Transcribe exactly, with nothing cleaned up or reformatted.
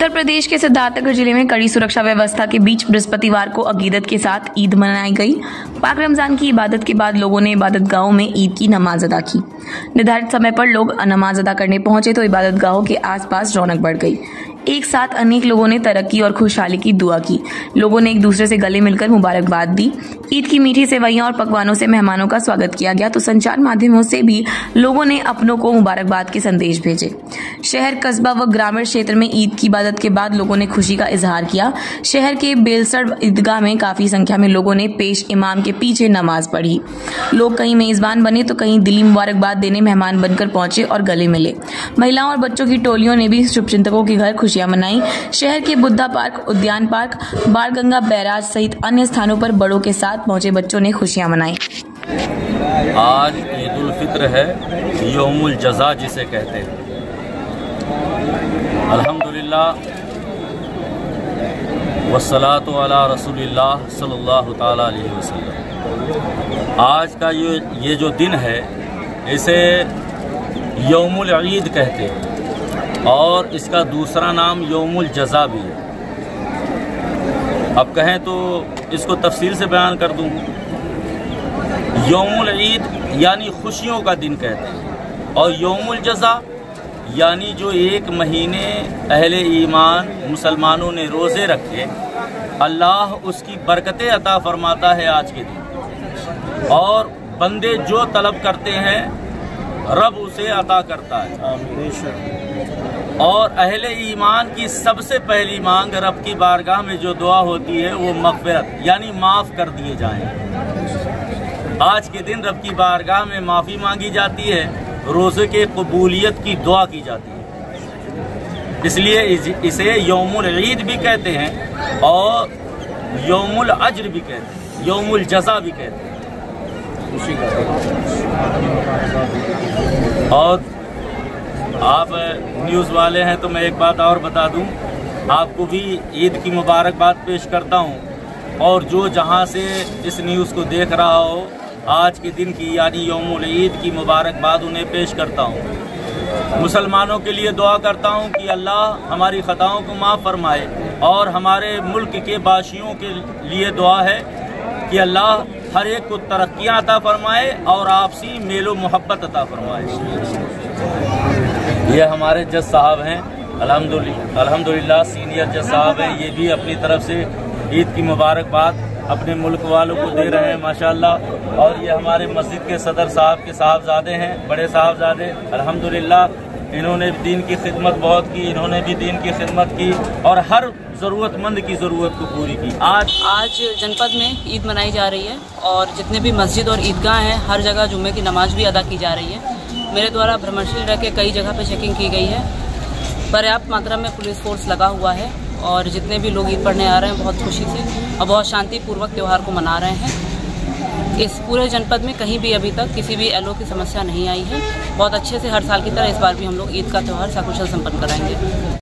उत्तर प्रदेश के सिद्धार्थनगर जिले में कड़ी सुरक्षा व्यवस्था के बीच बृहस्पतिवार को अकीदत के साथ ईद मनाई गई। पाक रमजान की इबादत के बाद लोगों ने इबादत गाहों में ईद की नमाज अदा की। निर्धारित समय पर लोग नमाज अदा करने पहुंचे तो इबादत गाहों के आसपास रौनक बढ़ गई। एक साथ अनेक लोगों ने तरक्की और खुशहाली की दुआ की। लोगों ने एक दूसरे से गले मिलकर मुबारकबाद दी। ईद की मीठी सेवइयां और पकवानों से मेहमानों का स्वागत किया गया तो संचार माध्यमों से भी लोगों ने अपनों को मुबारकबाद के संदेश भेजे। शहर, कस्बा व ग्रामीण क्षेत्र में ईद की इबादत के बाद लोगों ने खुशी का इजहार किया। शहर के बेलसड़ ईदगाह में काफी संख्या में लोगों ने पेश इमाम के पीछे नमाज पढ़ी। लोग कहीं मेजबान बने तो कहीं दिली मुबारकबाद देने मेहमान बनकर पहुंचे और गले मिले। महिलाओं और बच्चों की टोलियों ने भी शुभचिंतकों के घर खुशियां मनाई। शहर के बुद्धा पार्क, उद्यान पार्क, बाणगंगा बैराज सहित अन्य स्थानों पर बड़ों के साथ पहुंचे बच्चों ने खुशियां मनाई। आज ईद उल फित्र है, यौमुल जज़ा जिसे कहते हैं। अल्हम्दुलिल्लाह वस्सलातु अला रसूलिल्लाह सल्लल्लाहु ताला अलैहि वसल्लम। आज का ये ये जो दिन है इसे यौमुल ईद कहते हैं और इसका दूसरा नाम यौमुल जज़ा भी है। अब कहें तो इसको तफसील से बयान कर दूं। यौमुल ईद यानी खुशियों का दिन कहते हैं और यौमुल जज़ा यानी जो एक महीने अहले ईमान मुसलमानों ने रोज़े रखे, अल्लाह उसकी बरकतें अता फरमाता है आज के दिन, और बंदे जो तलब करते हैं रब उसे अता करता है। और अहले ईमान की सबसे पहली मांग रब की बारगाह में जो दुआ होती है वो मग़फ़िरत यानी माफ़ कर दिए जाएं। आज के दिन रब की बारगाह में माफ़ी मांगी जाती है, रोज़े के कबूलियत की दुआ की जाती है। इसलिए इसे यौमुल ईद भी कहते हैं और यौमुल अज्र भी कहते हैं, यौमुल जज़ा भी कहते हैं। और आप न्यूज़ वाले हैं तो मैं एक बात और बता दूं, आपको भी ईद की मुबारकबाद पेश करता हूं और जो जहां से इस न्यूज़ को देख रहा हो आज के दिन की यानी यौमुल ईद की मुबारकबाद उन्हें पेश करता हूं। मुसलमानों के लिए दुआ करता हूं कि अल्लाह हमारी ख़ताओं को माफ़ फरमाए और हमारे मुल्क के बाशियों के लिए दुआ है कि अल्लाह हर एक को तरक्कियाँ अता फरमाए और आपसी मेलो मोहब्बत अता फरमाए। ये हमारे जज साहब हैं, अल्हम्दुलिल्लाह अल्हम्दुलिल्लाह सीनियर जज साहब हैं। ये भी अपनी तरफ से ईद की मुबारकबाद अपने मुल्क वालों को दे रहे हैं माशाअल्लाह। और ये हमारे मस्जिद के सदर साहब के साहबजादे हैं, बड़े साहबजादे, अल्हम्दुलिल्लाह इन्होंने भी दीन की खिदमत बहुत की, इन्होंने भी दीन की खिदमत की और हर ज़रूरतमंद की ज़रूरत को पूरी की। आज आज जनपद में ईद मनाई जा रही है और जितने भी मस्जिद और ईदगाह हैं हर जगह जुम्मे की नमाज भी अदा की जा रही है। मेरे द्वारा भ्रमणशील रह के कई जगह पे चेकिंग की गई है। पर्याप्त मात्रा में पुलिस फोर्स लगा हुआ है और जितने भी लोग ईद पढ़ने आ रहे हैं बहुत खुशी से और बहुत शांतिपूर्वक त्यौहार को मना रहे हैं। इस पूरे जनपद में कहीं भी अभी तक किसी भी एलओ की समस्या नहीं आई है। बहुत अच्छे से हर साल की तरह इस बार भी हम लोग ईद का त्यौहार सकुशल संपन्न कराएंगे।